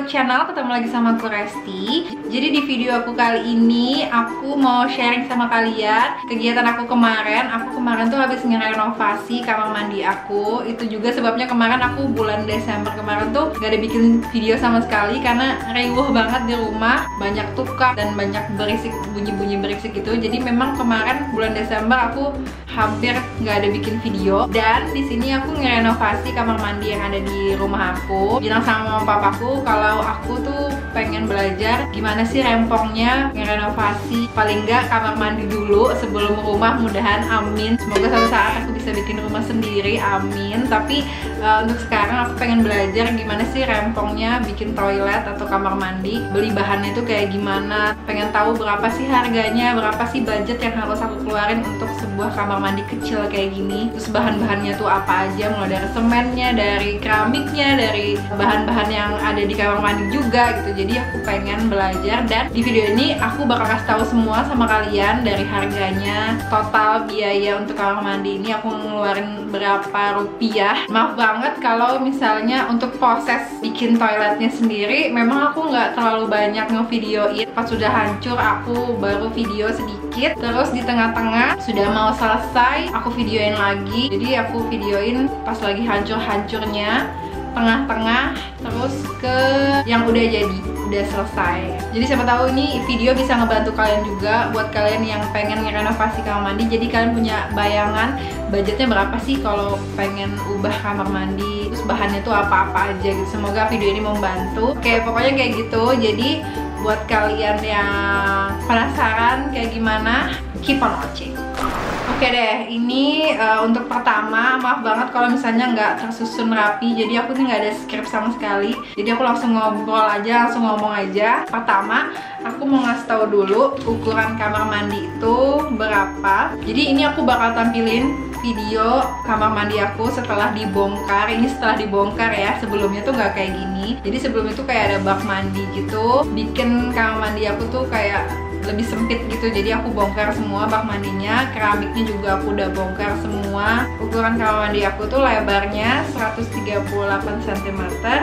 YouTube channel, ketemu lagi sama aku Resti. Jadi di video aku kali ini aku mau sharing sama kalian kegiatan aku kemarin. Aku kemarin tuh habis ngerenovasi kamar mandi aku. Itu juga sebabnya kemarin aku bulan Desember kemarin tuh gak ada bikin video sama sekali karena riuh banget di rumah, banyak tukang dan banyak berisik, bunyi-bunyi berisik gitu. Jadi memang kemarin bulan Desember aku hampir nggak ada bikin video. Dan di sini aku ngerenovasi kamar mandi yang ada di rumah aku. Bilang sama mama papaku kalau aku tuh pengen belajar gimana sih rempongnya ngerenovasi, paling nggak kamar mandi dulu sebelum rumah. Mudahan, amin, semoga suatu saat aku bisa bikin rumah sendiri, amin. Tapi untuk sekarang aku pengen belajar gimana sih rempongnya bikin toilet atau kamar mandi, beli bahannya tuh kayak gimana, pengen tahu berapa sih harganya, berapa sih budget yang harus aku keluarin untuk sebuah kamar mandi kecil kayak gini. Terus bahan-bahannya tuh apa aja, mulai dari semennya, dari keramiknya, dari bahan-bahan yang ada di kamar mandi juga gitu. Jadi aku pengen belajar, dan di video ini aku bakal kasih tahu semua sama kalian, dari harganya, total biaya untuk kamar mandi ini aku ngeluarin berapa rupiah. Maaf banget kalau misalnya untuk proses bikin toiletnya sendiri memang aku nggak terlalu banyak ngevideoin. Pas sudah hancur aku baru video sedikit, terus di tengah-tengah sudah mau selesai aku videoin lagi. Jadi aku videoin pas lagi hancur-hancurnya, tengah-tengah, terus ke yang udah jadi, udah selesai. Jadi siapa tahu ini video bisa ngebantu kalian juga, buat kalian yang pengen ngerenovasi kamar mandi. Jadi kalian punya bayangan budgetnya berapa sih kalau pengen ubah kamar mandi, terus bahannya tuh apa-apa aja gitu. Semoga video ini membantu. Oke, pokoknya kayak gitu. Jadi buat kalian yang penasaran kayak gimana, keep on watching. Oke deh, ini untuk pertama, maaf banget kalau misalnya nggak tersusun rapi. Jadi aku nih nggak ada script sama sekali. Jadi aku langsung ngobrol aja, langsung ngomong aja. Pertama, aku mau ngasih tahu dulu ukuran kamar mandi itu berapa. Jadi ini aku bakal tampilin video kamar mandi aku setelah dibongkar. Ini setelah dibongkar ya, sebelumnya tuh nggak kayak gini. Jadi sebelumnya tuh kayak ada bak mandi gitu, bikin kamar mandi aku tuh kayak lebih sempit gitu. Jadi aku bongkar semua bak mandinya, keramiknya juga aku udah bongkar semua. Ukuran kamar mandi aku tuh lebarnya 138 cm,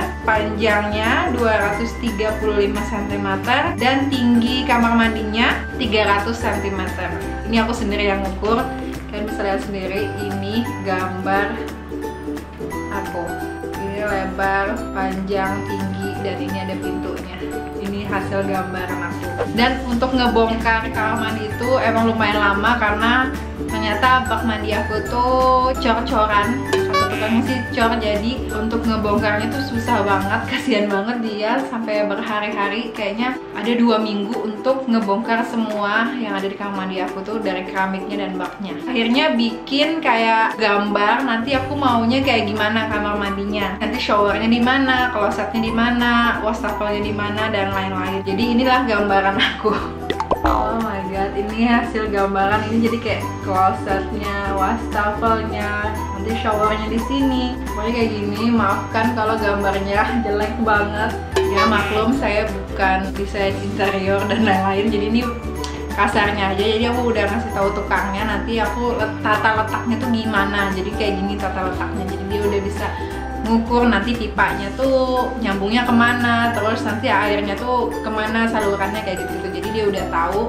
panjangnya 235 cm, dan tinggi kamar mandinya 300 cm. Ini aku sendiri yang ngukur. Kalian bisa lihat sendiri, ini gambar aku. Ini lebar, panjang, tinggi, dan ini ada pintunya. Ini hasil gambaran aku. Dan untuk ngebongkar kamar mandi itu emang lumayan lama karena ternyata bak mandi aku tuh cor-coran. Kata tukangnya sih cor, jadi untuk ngebongkarnya tuh susah banget. Kasihan banget dia sampai berhari-hari, kayaknya ada 2 minggu untuk ngebongkar semua yang ada di kamar mandi aku tuh, dari keramiknya dan baknya. Akhirnya bikin kayak gambar, nanti aku maunya kayak gimana kamar mandinya, nanti showernya di mana, klosetnya di mana, wastafelnya di mana, dan lain-lain. Jadi inilah gambaran aku. Oh my god, ini hasil gambaran. Ini jadi kayak klosetnya, wastafelnya, nanti showernya di sini. Pokoknya kayak gini. Maafkan kalau gambarnya jelek banget. Ya maklum, saya bukan desain interior dan lain-lain. Jadi ini kasarnya aja. Jadi aku udah ngasih tahu tukangnya, nanti aku tata letaknya tuh gimana. Jadi kayak gini tata letaknya. Jadi dia udah bisa ngukur nanti pipanya tuh nyambungnya kemana, terus nanti airnya tuh kemana salurannya, kayak gitu-gitu. Jadi dia udah tahu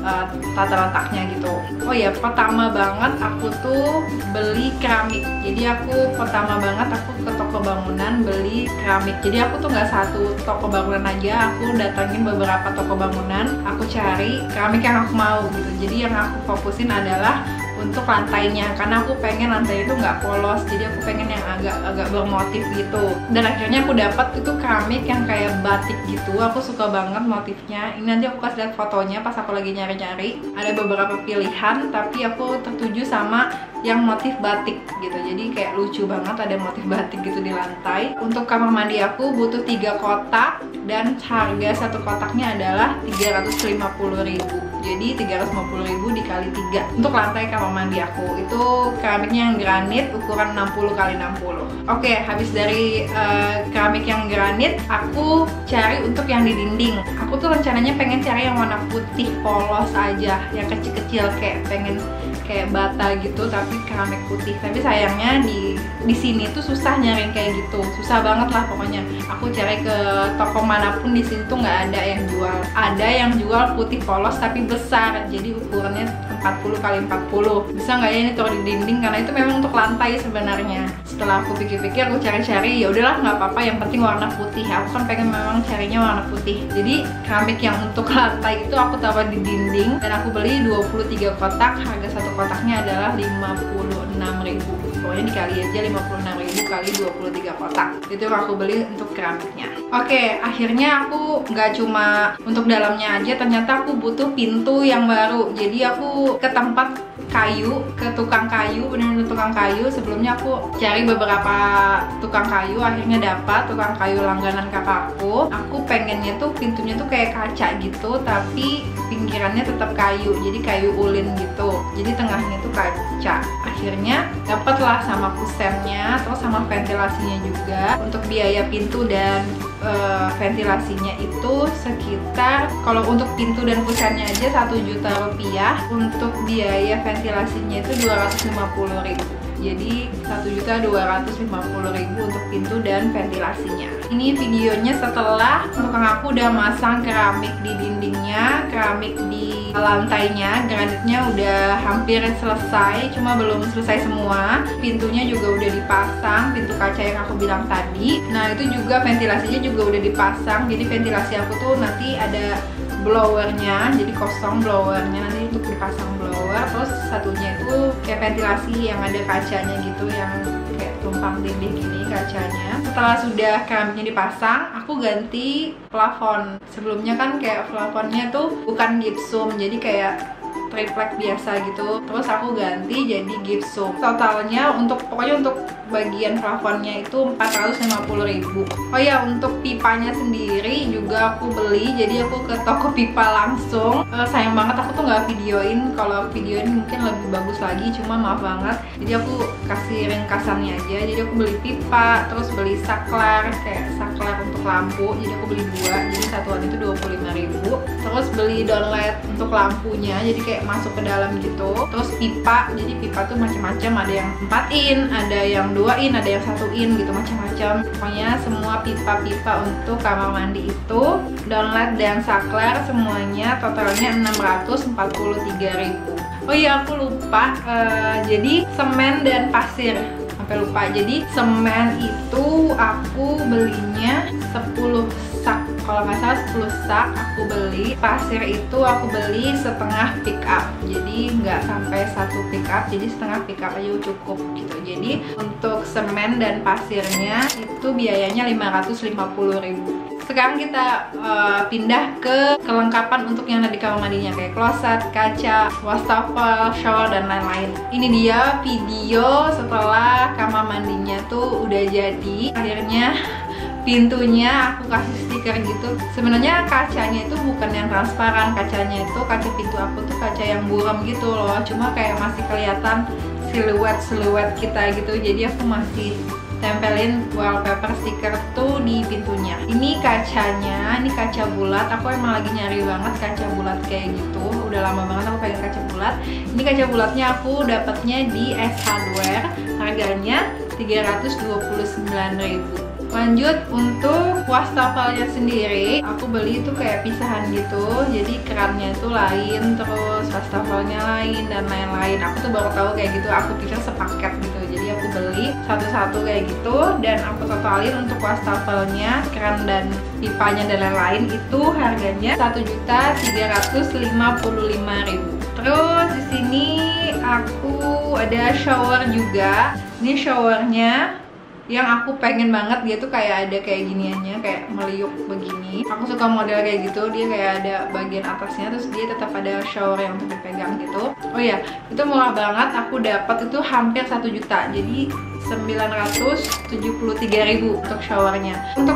tata letaknya gitu. Oh ya, pertama banget aku tuh beli keramik. Jadi aku pertama banget aku ke toko bangunan beli keramik. Jadi aku tuh nggak satu toko bangunan aja, aku datangin beberapa toko bangunan, aku cari keramik yang aku mau gitu. Jadi yang aku fokusin adalah untuk lantainya, karena aku pengen lantai itu nggak polos. Jadi aku pengen yang agak bermotif gitu. Dan akhirnya aku dapat itu keramik yang kayak batik gitu. Aku suka banget motifnya. Ini nanti aku kasih lihat fotonya pas aku lagi nyari-nyari. Ada beberapa pilihan, tapi aku tertuju sama yang motif batik gitu. Jadi kayak lucu banget ada motif batik gitu di lantai. Untuk kamar mandi aku butuh 3 kotak, dan harga satu kotaknya adalah 350.000. Jadi 350.000 dikali 3 untuk lantai kamar mandi aku. Itu keramiknya yang granit ukuran 60 x 60. Oke, habis dari keramik yang granit, aku cari untuk yang di dinding. Aku tuh rencananya pengen cari yang warna putih polos aja, yang kecil-kecil, kayak pengen kayak bata gitu tapi keramik putih. Tapi sayangnya di sini tuh susah nyari kayak gitu, susah banget lah pokoknya. Aku cari ke toko manapun di sini tuh nggak ada yang jual. Ada yang jual putih polos tapi besar, jadi ukurannya 40 x 40. Bisa nggak ya ini taruh di dinding, karena itu memang untuk lantai sebenarnya. Setelah aku pikir-pikir, aku cari-cari, ya udahlah nggak apa-apa, yang penting warna putih. Aku kan pengen memang carinya warna putih. Jadi keramik yang untuk lantai itu aku taruh di dinding, dan aku beli 23 kotak. Harga satu kotaknya adalah 56.000. Pokoknya dikali aja 56.000 kali 23 kotak. Itu yang aku beli untuk keramiknya. Oke, akhirnya aku nggak cuma untuk dalamnya aja, ternyata aku butuh pintu yang baru. Jadi aku ke tempat kayu, ke tukang kayu, bener-bener tukang kayu. Sebelumnya aku cari beberapa tukang kayu, akhirnya dapat tukang kayu langganan kakakku. Aku pengennya tuh pintunya tuh kayak kaca gitu, tapi pinggirannya tetap kayu, jadi kayu ulin gitu. Jadi tengahnya tuh kaca. Akhirnya dapatlah sama kusennya, terus sama ventilasinya juga. Untuk biaya pintu dan ventilasinya itu sekitar, kalau untuk pintu dan kusennya aja 1 juta rupiah. Untuk biaya ventilasinya itu 250.000. Jadi 1.250.000 untuk pintu dan ventilasinya. Ini videonya setelah tukang aku udah masang keramik di dindingnya, keramik di lantainya, granitnya udah hampir selesai, cuma belum selesai semua. Pintunya juga udah dipasang, pintu kaca yang aku bilang tadi. Nah itu juga ventilasinya juga udah dipasang. Jadi ventilasi aku tuh nanti ada blowernya, jadi kosong blowernya, nanti untuk dipasang blower. Terus satunya itu kayak ventilasi yang ada kacanya gitu, yang kayak tumpang tindih gini kacanya. Setelah sudah keramiknya dipasang, aku ganti plafon. Sebelumnya kan kayak plafonnya tuh bukan gypsum, jadi kayak triplek biasa gitu. Terus aku ganti jadi gypsum. Totalnya pokoknya untuk bagian plafonnya itu 450.000. Oh ya, untuk pipanya sendiri juga aku beli. Jadi aku ke toko pipa langsung. Sayang banget aku tuh nggak videoin. Kalau videoin mungkin lebih bagus lagi, cuma maaf banget. Jadi aku kasih ringkasannya aja. Jadi aku beli pipa, terus beli saklar, kayak saklar untuk lampu. Jadi aku beli 2, jadi satuan itu 25.000. Terus beli downlight untuk lampunya, jadi kayak masuk ke dalam gitu. Terus pipa, jadi pipa tuh macam-macam, ada yang 4 in, ada yang 2 in, ada yang 1 in gitu, macam-macam. Pokoknya semua pipa-pipa untuk kamar mandi itu, downlight dan saklar semuanya totalnya 643.000. Oh iya, aku lupa, jadi semen dan pasir, sampai lupa. Jadi semen itu aku belinya 10 sak, kalau nggak salah 10 sak aku beli. Pasir itu aku beli setengah pick up, jadi nggak sampai 1 pick up, jadi setengah pick up aja cukup gitu. Jadi untuk semen dan pasirnya itu biayanya 550.000. Sekarang kita pindah ke kelengkapan untuk yang ada di kamar mandinya, kayak kloset, kaca, wastafel, shower, dan lain-lain. Ini dia video setelah kamar mandinya tuh udah jadi. Akhirnya pintunya aku kasih stiker gitu. Sebenarnya kacanya itu bukan yang transparan, kacanya itu kaca pintu aku tuh kaca yang buram gitu loh. Cuma kayak masih kelihatan siluet kita gitu. Jadi aku masih tempelin wallpaper stiker tuh di pintunya. Ini kacanya, ini kaca bulat. Aku emang lagi nyari banget kaca bulat kayak gitu. Udah lama banget aku pengen kaca bulat. Ini kaca bulatnya aku dapatnya di S Hardware. Harganya 329.000. Lanjut untuk wastafelnya sendiri, aku beli itu kayak pisahan gitu. Jadi kerannya itu lain, terus wastafelnya lain, dan lain-lain. Aku tuh baru tahu kayak gitu. Aku pikir sepaket gitu. Jadi aku beli satu-satu kayak gitu, dan aku totalin untuk wastafelnya, keran dan pipanya dan lain-lain itu harganya 1.355.000. Terus di sini aku ada shower juga. Ini showernya yang aku pengen banget, dia tuh kayak ada kayak giniannya, kayak meliuk begini. Aku suka model kayak gitu, dia kayak ada bagian atasnya, terus dia tetap ada shower yang untuk dipegang gitu. Oh ya, itu murah banget, aku dapat itu hampir 1 juta, jadi 973.000 untuk showernya. Untuk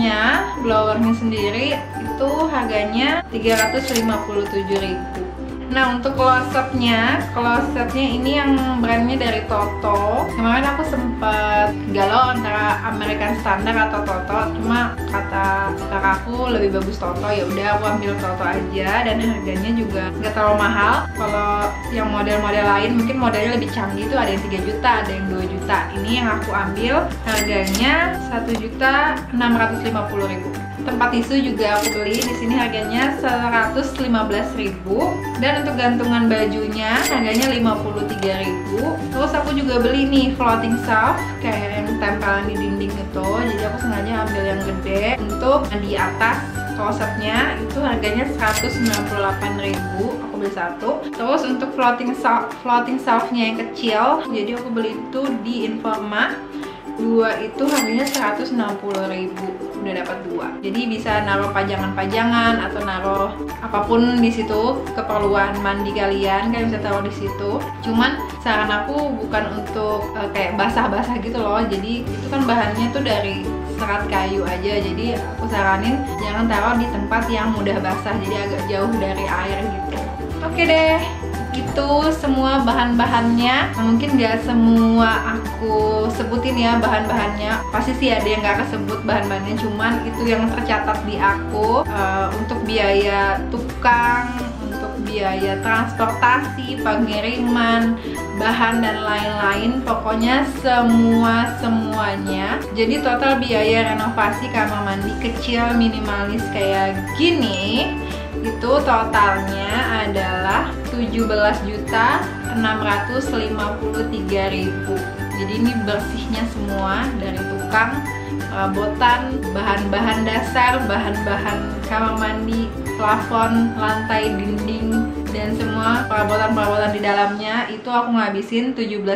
blowernya sendiri itu harganya 357.000. Nah, untuk klosetnya ini yang brandnya dari Toto. Kemarin aku sempet galau antara American Standard atau Toto, cuma kata kakakku lebih bagus Toto. Ya udah, aku ambil Toto aja, dan harganya juga nggak terlalu mahal. Kalau yang model-model lain mungkin modelnya lebih canggih tuh ada yang 3 juta, ada yang 2 juta. Ini yang aku ambil harganya 1.650.000. Tempat tisu juga aku beli di sini harganya 115.000, dan untuk gantungan bajunya harganya 53.000. Terus aku juga beli nih floating shelf kayak yang tempelan di dinding itu. Jadi aku sengaja ambil yang gede untuk di atas klosetnya, itu harganya 198.000. Aku beli satu. Terus untuk floating shelfnya yang kecil, jadi aku beli itu di Informa. 2 itu harganya 160.000. Udah dapat 2. Jadi bisa naruh pajangan-pajangan atau naruh apapun di situ, keperluan mandi kalian bisa taruh di situ. Cuman saran aku bukan untuk kayak basah-basah gitu loh. Jadi itu kan bahannya tuh dari serat kayu aja. Jadi aku saranin jangan taruh di tempat yang mudah basah, jadi agak jauh dari air gitu. Oke deh, itu semua bahan-bahannya. Mungkin gak semua aku sebutin ya bahan-bahannya, pasti sih ada yang gak kesebut bahan-bahannya, cuman itu yang tercatat di aku. Untuk biaya tukang, untuk biaya transportasi, pengiriman, bahan dan lain-lain, pokoknya semuanya. Jadi total biaya renovasi kamar mandi kecil minimalis kayak gini itu totalnya adalah 17.653.000. Jadi ini bersihnya semua dari tukang, perabotan, bahan-bahan dasar, bahan-bahan kamar mandi, plafon, lantai, dinding, dan semua perabotan-perabotan di dalamnya. Itu aku ngabisin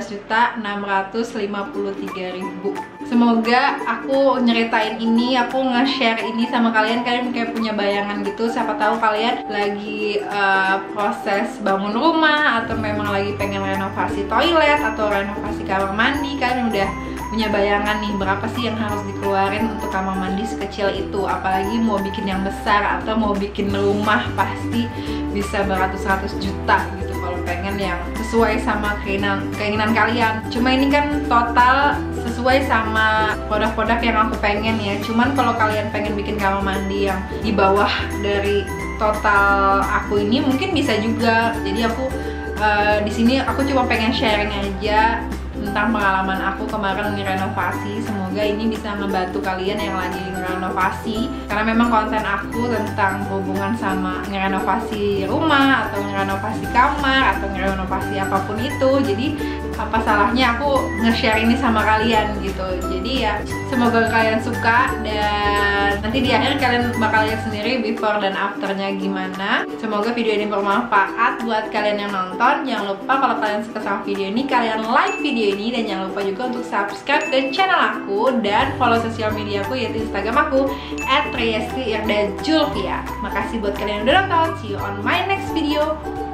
17.653.000. Semoga aku nyeritain ini, aku nge-share ini sama kalian kayak punya bayangan gitu. Siapa tahu kalian lagi proses bangun rumah, atau memang lagi pengen renovasi toilet atau renovasi kamar mandi, kalian udah punya bayangan nih berapa sih yang harus dikeluarin untuk kamar mandi sekecil itu. Apalagi mau bikin yang besar atau mau bikin rumah, pasti bisa beratus-ratus juta gitu kalau pengen yang sesuai sama keinginan kalian. Cuma ini kan total sesuai sama produk-produk yang aku pengen ya. Cuman kalau kalian pengen bikin kamar mandi yang di bawah dari total aku ini mungkin bisa juga. Jadi aku di sini aku cuma pengen sharing aja tentang pengalaman aku kemarin ngerenovasi. Semoga ini bisa ngebantu kalian yang lagi ngerenovasi, karena memang konten aku tentang hubungan sama ngerenovasi rumah atau ngerenovasi kamar atau ngerenovasi apapun itu. Jadi apa salahnya aku nge-share ini sama kalian gitu. Jadi ya semoga kalian suka, dan nanti di akhir kalian bakal lihat sendiri before dan afternya gimana. Semoga video ini bermanfaat buat kalian yang nonton. Jangan lupa kalau kalian suka sama video ini, kalian like video ini, dan jangan lupa juga untuk subscribe ke channel aku dan follow sosial media aku, yaitu Instagram aku @reyesti_julvia. Makasih buat kalian yang udah nonton. See you on my next video.